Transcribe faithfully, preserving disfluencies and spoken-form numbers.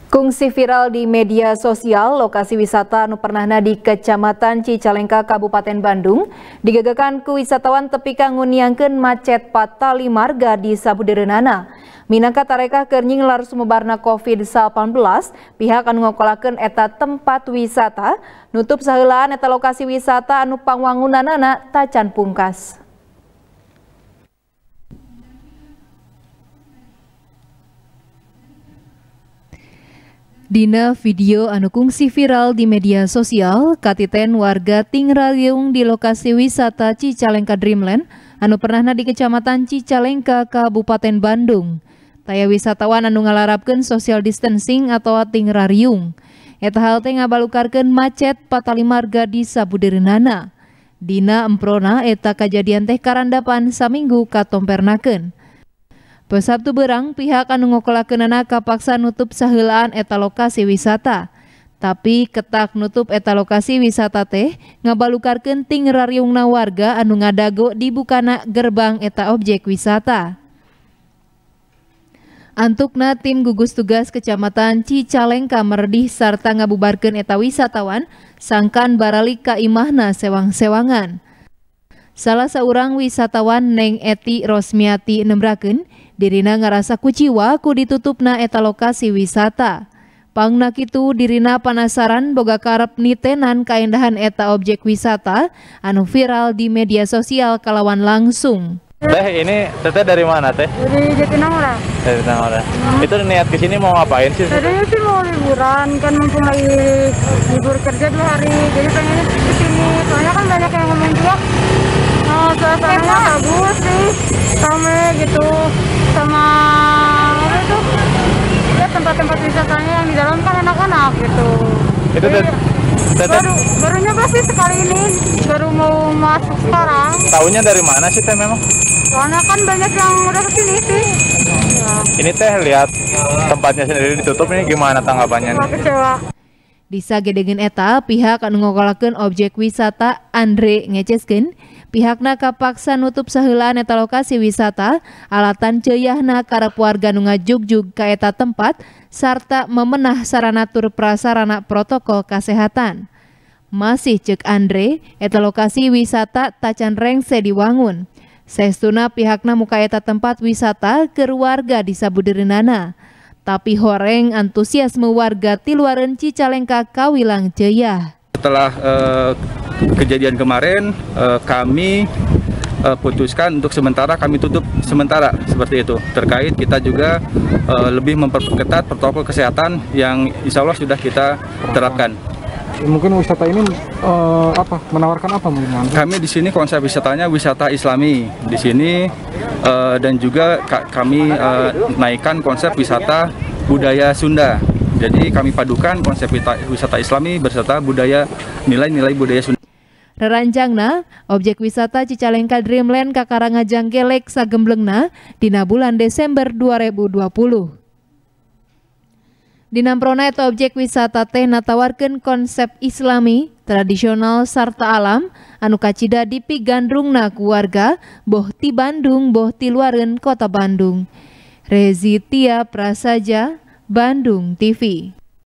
Kungsi viral di media sosial, lokasi wisata anu pernahna di Kecamatan Cicalengka, Kabupaten Bandung, digagakan ku wisatawan tepi kanggo niangkeun macet patali marga di sabudeureunana. Minangka tareka keur nyinglar sumebarna covid delapan belas, pihak anu ngokolakeun eta tempat wisata nutup saheulaan eta lokasi wisata anu pangwangunanana tacan pungkas. Dina video anu kungsi viral di media sosial, katiten warga tingrayung di lokasi wisata Cicalengka Dreamland anu pernahna di Kecamatan Cicalengka, Kabupaten Bandung. Taya wisatawan anu ngalarapkeun social distancing atau tingrariung. Eta hal teh ngabalukarkeun macet patali marga di sabudeureunana. Dina emprona eta kajadian teh karandapan saminggu katompernakeun. Pesabtu berang pihak anu ngokolakeunana kapaksa nutup saheulaan eta lokasi wisata. Tapi ketak nutup eta lokasi wisata teh ngabalukarkeun tingrariungna warga anu ngadago di bukana gerbang eta objek wisata. Antukna tim gugus tugas Kecamatan Cicalengka merdih sarta ngabubarkeun eta wisatawan sangkan baralik ka imahna sewang-sewangan. Salah seorang wisatawan Neng Eti Rosmiati nembrakeun dirina ngarasa kuciwa ku ditutupna eta lokasi wisata. Pangna kitu dirina panasaran boga karep nitenan kaendahan eta objek wisata anu viral di media sosial kalawan langsung. Teh ini teteh dari mana teh? Dari Jatinangor. Dari Jatinangor. Hmm. Itu niat kesini mau ngapain sih? Tadinya sih mau liburan, kan mumpung lagi libur kerja dua hari, jadi pengen kesini. Soalnya kan banyak yang ngomong juga, oh, suasananya bagus sih, rame gitu, sama apa itu? Ya tempat-tempat wisatanya yang di dalam kan enak-enak gitu. Itu teh. Baru, baru nyoba sih sekali ini, baru mau masuk sekarang. Tahunya dari mana sih teh memang? Soalnya kan banyak yang udah kesini sih. Ya. Ini teh lihat tempatnya sendiri ditutup, ini gimana tanggapannya? Wah, kecewa. Di sagedegeun eta pihak anu ngokolakeun objek wisata Andre ngeceskeun pihakna kapaksa nutup saheulaan eta lokasi wisata alatan ceuyahna karep warga nu ngajugjug ka eta tempat sarta memenah sarana tur prasarana protokol kesehatan. Masih cek Andre, eta lokasi wisata tacan rengse diwangun. Saestuna pihakna muka eta tempat wisata keur warga di sabudeureunana. Tapi horeng antusiasme warga ti luareun Cicalengka kawilang ceuyah. Setelah uh, kejadian kemarin, uh, kami uh, putuskan untuk sementara kami tutup sementara seperti itu. Terkait kita juga uh, lebih memperketat protokol kesehatan yang insya Allah sudah kita terapkan. Mungkin wisata ini uh, apa menawarkan apa mungkin? Kami di sini konsep wisatanya wisata Islami di sini uh, dan juga ka kami uh, naikkan konsep wisata budaya Sunda. Jadi kami padukan konsep wisata Islami berserta budaya nilai-nilai budaya Sunda. Reranjangna, objek wisata Cicalengka Dreamland kakarangajang gelek sagemblengna dina bulan Desember dua ribu dua puluh. Dinamprona eta objek wisata teh natawarkeun konsep Islami, tradisional sarta alam anu kacida dipigandrungna ku warga boh ti Bandung boh ti luareun kota Bandung. Rezi Tia Prasaja, Bandung T V.